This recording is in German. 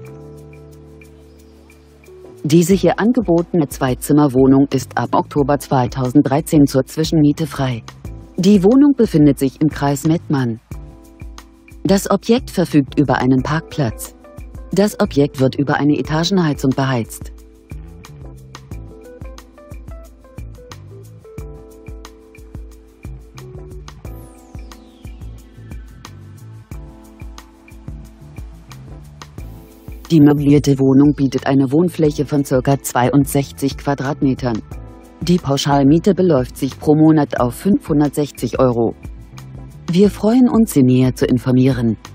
Diese hier angebotene Zweizimmerwohnung ist ab Oktober 2013 zur Zwischenmiete frei. Die Wohnung befindet sich im Kreis Mettmann. Das Objekt verfügt über einen Parkplatz. Das Objekt wird über eine Etagenheizung beheizt. Die möblierte Wohnung bietet eine Wohnfläche von ca. 62 Quadratmetern. Die Pauschalmiete beläuft sich pro Monat auf 560 €. Wir freuen uns, Sie näher zu informieren.